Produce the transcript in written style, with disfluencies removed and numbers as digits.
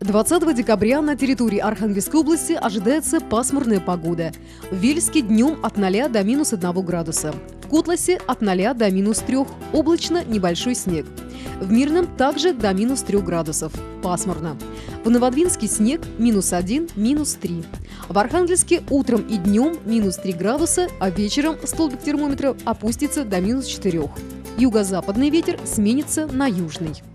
20 декабря на территории Архангельской области ожидается пасмурная погода. В Вельске днем от 0 до -1 градуса. В Котласе от 0 до -3, облачно, небольшой снег. В Мирном также до -3 градусов, пасмурно. В Новодвинске снег -1, -3. В Архангельске утром и днем -3 градуса, а вечером столбик термометра опустится до -4. Юго-западный ветер сменится на южный.